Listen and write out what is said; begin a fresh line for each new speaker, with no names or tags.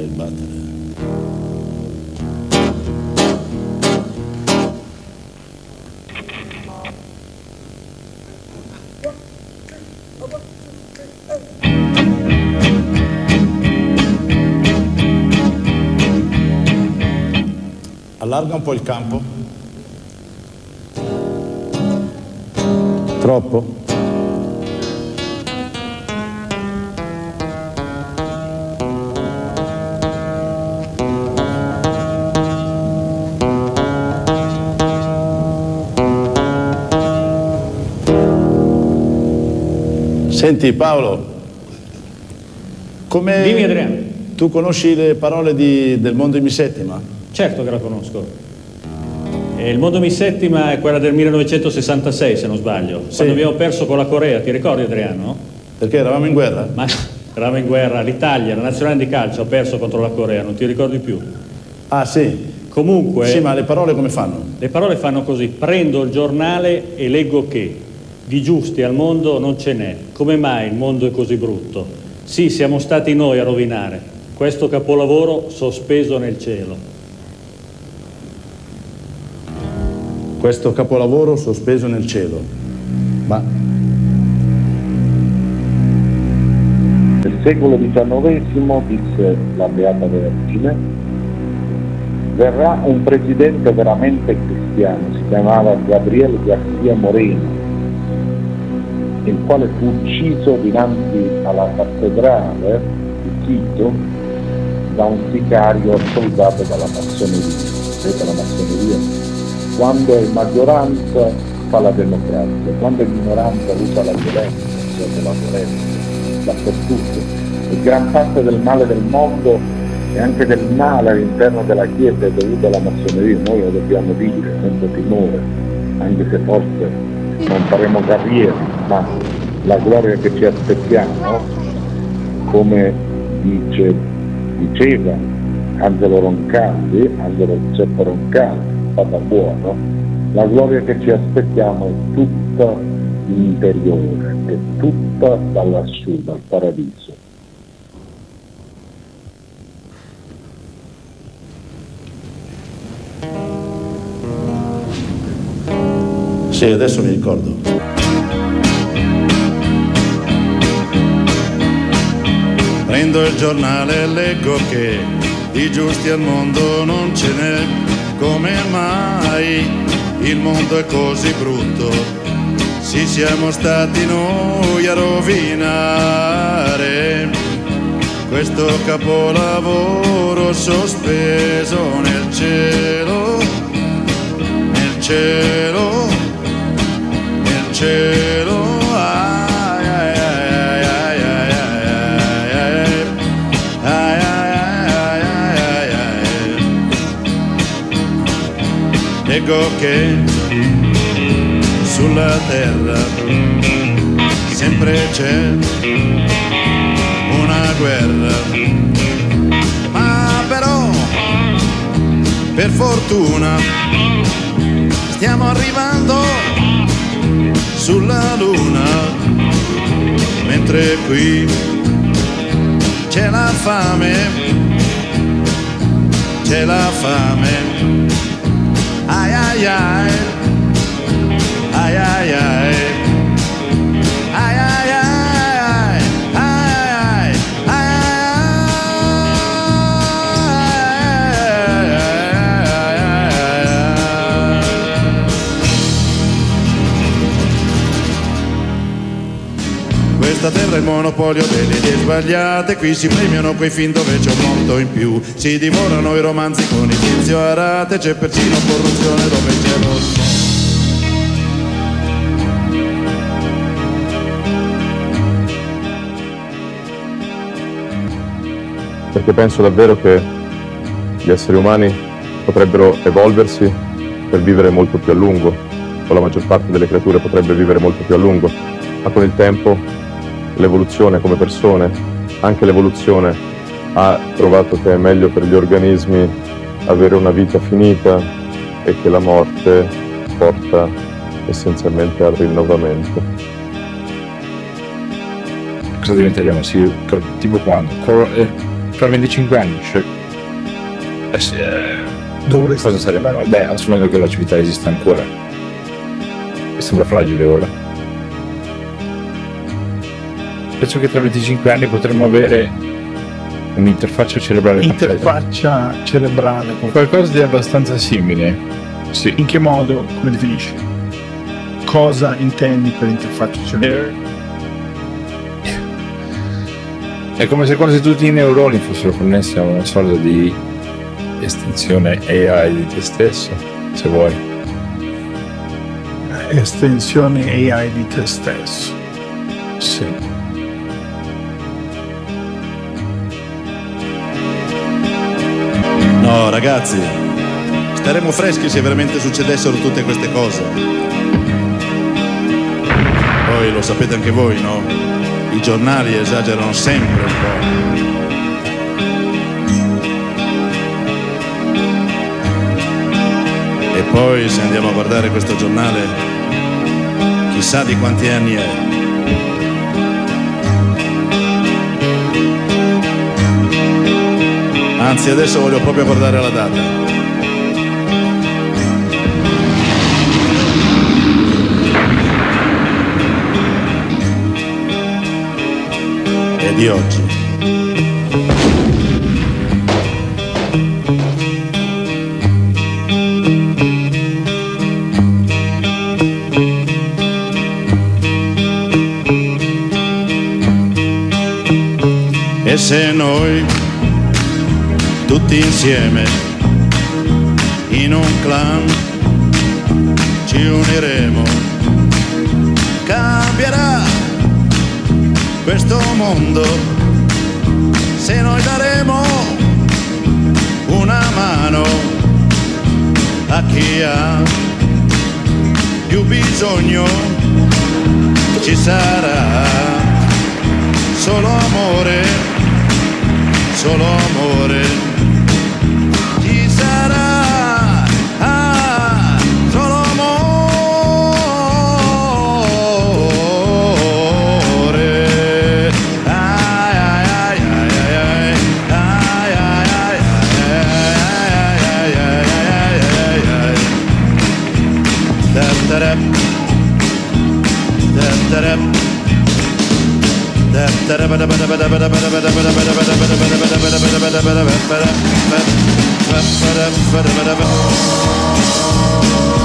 il battere. Allarga un po' il campo. Troppo? Senti Paolo, come...
Dimmi Adriano.
Tu conosci le parole del Mondo in Mi Settima?
Certo che la conosco. Il Mondo Mi Settima è quella del 1966, se non sbaglio,
Sì.
quando abbiamo perso con la Corea, ti ricordi Adriano?
Perché eravamo in guerra?
Ma eravamo in guerra, l'Italia, la nazionale di calcio ha perso contro la Corea, non ti ricordi più?
Ah sì?
Comunque...
Sì, ma le parole come fanno?
Le parole fanno così: prendo il giornale e leggo che di giusti al mondo non ce n'è. Come mai il mondo è così brutto? Sì, siamo stati noi a rovinare questo capolavoro sospeso nel cielo.
Questo capolavoro sospeso nel cielo. Ma...
Nel secolo XIX, disse la Beata Vergine, verrà un presidente veramente cristiano, si chiamava Gabriel García Moreno, il quale fu ucciso dinanzi alla cattedrale di Quito da un sicario soldato dalla massoneria. Vedete la massoneria? Quando è maggioranza fa la democrazia, quando è minoranza usa la violenza, la violenza dappertutto. E gran parte del male del mondo e anche del male all'interno della Chiesa è dovuto alla massoneria. Noi lo dobbiamo dire senza timore, anche se forse non faremo carriera, ma la gloria che ci aspettiamo, come diceva Angelo Giuseppe Roncalli, Papa Buono, la gloria che ci aspettiamo è tutta interiore, è tutta da lassù, dal paradiso.
Sì, adesso mi ricordo. Prendo il giornale e leggo che di giusti al mondo non ce n'è. Come mai il mondo è così brutto? Sì, siamo stati noi a rovinare questo capolavoro sospeso nel cielo, nel cielo, nel cielo. Ai, ai, ai, ai, ai, ai, ai, ai, ai. Leggo che sulla terra sempre c'è una guerra, ma però per fortuna stiamo arrivando sulla luna, mentre qui c'è la fame, c'è la fame. Ai ai ai, ai ai ai, ai ai ai, ai ai. Questa terra è il monopolio delle idee sbagliate, qui si premiano quei film dove c'è un mondo in più, si divorano i romanzi con il tizio a rate, c'è persino corruzione dove c'è rosso.
Perché penso davvero che gli esseri umani potrebbero evolversi per vivere molto più a lungo, o la maggior parte delle creature potrebbe vivere molto più a lungo, ma con il tempo l'evoluzione come persone, anche l'evoluzione ha trovato che è meglio per gli organismi avere una vita finita e che la morte porta essenzialmente al rinnovamento.
Cosa diventeremo? Sì, tipo quando? Fra 25 anni,
Dove
cosa sarebbe? Beh, assumendo che la civiltà esista ancora. Mi sembra fragile ora. Penso che tra 25 anni potremmo avere un'interfaccia cerebrale completa.
interfaccia cerebrale.
Qualcosa di abbastanza simile. Sì.
In che modo? Come definisci? Cosa intendi per interfaccia cerebrale?
È come se quasi tutti i neuroni fossero connessi a una sorta di estensione AI di te stesso, se vuoi.
Estensione AI di te stesso.
Sì.
No, ragazzi, staremmo freschi se veramente succedessero tutte queste cose. Poi lo sapete anche voi, no? I giornali esagerano sempre un po'. E poi se andiamo a guardare questo giornale, chissà di quanti anni è. Anzi, adesso voglio proprio guardare la data. È di oggi. E se noi tutti insieme in un clan ci uniremo, cambierà questo mondo se noi daremo una mano a chi ha più bisogno. Ci sarà solo amore, solo amore. Ci sarà solo amore. Ai ai ai ai ai ai ai ai ai. Da-da-da. Da-da-da. Da-da-da.